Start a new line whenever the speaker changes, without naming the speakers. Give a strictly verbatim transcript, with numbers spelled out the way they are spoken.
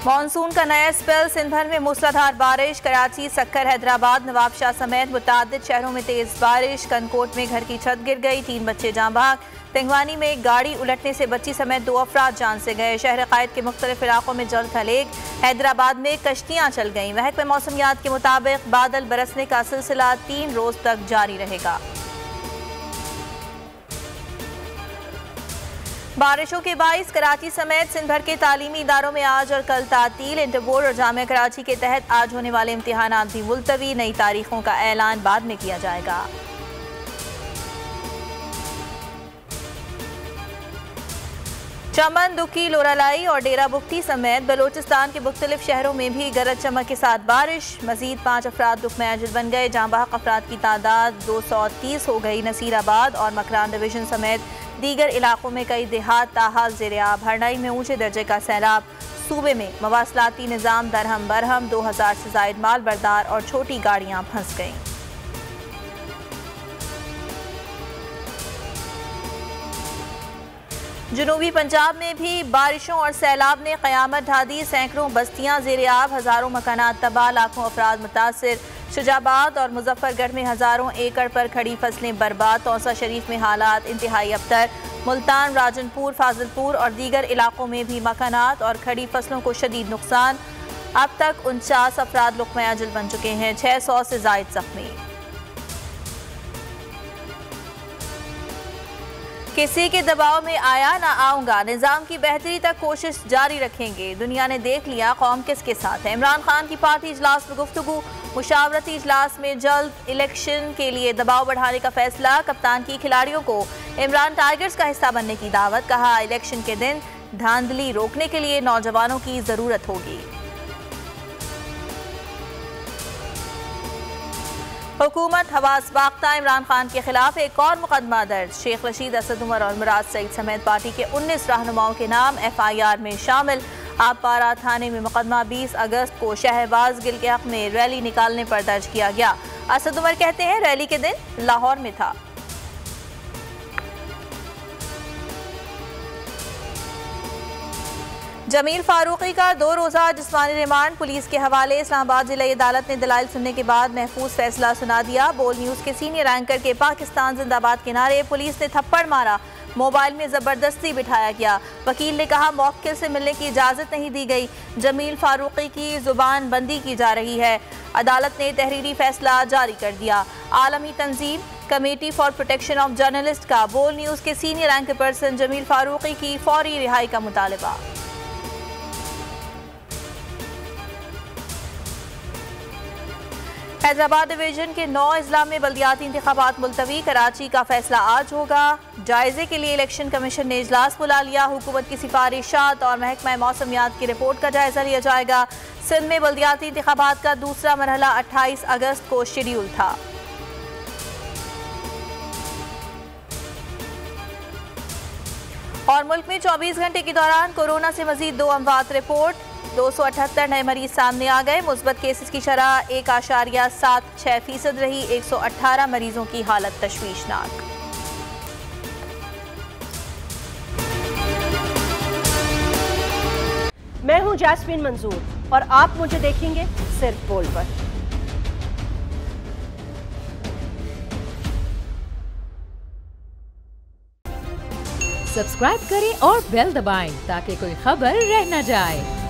Monsoon का नया spell, Sindh भर में मूसलाधार बारिश। कराची, सक्कर, हैदराबाद, नवाबशाह समेत मुतादिद शहरों में तेज बारिश। कनकोट में घर की छत गिर गई, तीन बच्चे जाँ बहक। तेंगवानी में गाड़ी उलटने से बच्ची समेत दो अफराद जान से गए। शहर कायद के मुख्तलिफ इलाकों में जल थलेग। हैदराबाद में कश्तियाँ चल गईं। महकमे मौसमियात के मुताबिक बादल बरसने का सिलसिला तीन रोज तक जारी रहेगा। बारिशों के बाइस कराची समेत सिंध भर के तालीमी इदारों में आज और कल तातील। इंटर बोर्ड और जामिया कराची के तहत आज होने वाले इम्तिहानात भी मुलतवी। नई तारीखों का ऐलान बाद में किया जाएगा। चमन, दुखी, लोरालाई और डेरा बुख्ती समेत बलोचिस्तान के मुख्तलिफ शहरों में भी गरज चमक के साथ बारिश। मजीद पाँच अफराद दुखमय अजल बन गए। जाँ बहक अफराद की तादाद दो सौ तीस हो गई। नसीराबाद और मकरान डिवीजन समेत दीगर इलाकों में कई देहात ताहाल ज़ेर-ए-आब। हरनाई में ऊंचे दर्जे का सैलाब। सूबे में मवासलाती निज़ाम दरहम बरहम। दो हज़ार से जायद माल बरदार और छोटी गाड़ियाँ फंस गईं। जनूबी पंजाब में भी बारिशों और सैलाब ने क़यामत ढा दी। सैकड़ों बस्तियां ज़ेर-ए-आब, हज़ारों मकानात तबाह, लाखों अफराद मुतासिर। शुजाबाद और मुजफ्फरगढ़ में हज़ारों एकड़ पर खड़ी फसलें बर्बाद। तौसा शरीफ में हालात इंतहाई अबतर। मुल्तान, राजनपुर, फाजिलपुर और दीगर इलाकों में भी मकानात और खड़ी फसलों को शदीद नुकसान। अब तक उनचास अफराद लुक़्मा अजल बन चुके हैं। छः सौ से जायद जख्मी। किसी के दबाव में आया ना आऊंगा, निज़ाम की बेहतरी तक कोशिश जारी रखेंगे। दुनिया ने देख लिया कौम किसके साथ है। इमरान खान की पार्टी इजलास में गुफ्तगू। मुशावरती इजलास में जल्द इलेक्शन के लिए दबाव बढ़ाने का फैसला। कप्तान की खिलाड़ियों को इमरान टाइगर्स का हिस्सा बनने की दावत। कहा, इलेक्शन के दिन धांधली रोकने के लिए नौजवानों की जरूरत होगी। हुकूमत हवास बाख्ता, इमरान खान के खिलाफ एक और मुकदमा दर्ज। शेख रशीद, असद उमर और मुराद सईद समेत पार्टी के उन्नीस रहनुमाओं के नाम एफ आई आर में शामिल। आबपारा थाने में मुकदमा बीस अगस्त को शहबाज गिल के हक में रैली निकालने पर दर्ज किया गया। असद उमर कहते हैं रैली के दिन लाहौर में था। जमील फारूकी का दो रोज़ा जिस्मानी रिमांड पुलिस के हवाले। इस्लामाबाद जिला अदालत ने दलाइल सुनने के बाद महफूज फैसला सुना दिया। बोल न्यूज़ के सीनियर एंकर के पाकिस्तान जिंदाबाद के नारे। पुलिस ने थप्पड़ मारा, मोबाइल में ज़बरदस्ती बिठाया गया। वकील ने कहा मौक्किल से मिलने की इजाज़त नहीं दी गई। जमील फारूकी की जुबान बंदी की जा रही है। अदालत ने तहरीरी फैसला जारी कर दिया। आलमी तंजीम committee for protection of journalist का बोल न्यूज़ के senior anchor person Jamil Farooqui की फौरी रिहाई का मुतालबा। हैदराबाद डिवीजन के नौ अजला में बल्दियाती इंतखाबात मुलतवी। कराची का फैसला आज होगा। जायजे के लिए इलेक्शन कमीशन ने इजलास बुला लिया। हुकूमत की सिफारिशात और महकमा मौसमियात की रिपोर्ट का जायजा लिया जाएगा। सिंध में बल्दियाती इंतखाबात का दूसरा मरहला अट्ठाईस अगस्त को शेड्यूल था। और मुल्क में चौबीस घंटे के दौरान कोरोना से मजीद दो अमवात रिपोर्ट। दो सौ अठहत्तर नए मरीज सामने आ गए। मुस्बत केसेस की शरह एक आशारिया सात छह फीसद रही। एक सौ अठारह मरीजों की हालत तशवीशनाक।
मैं हूं जैस्मिन मंजूर और आप मुझे देखेंगे सिर्फ बोल पर।
सब्सक्राइब करें और बेल दबाएं ताकि कोई खबर रह न जाए।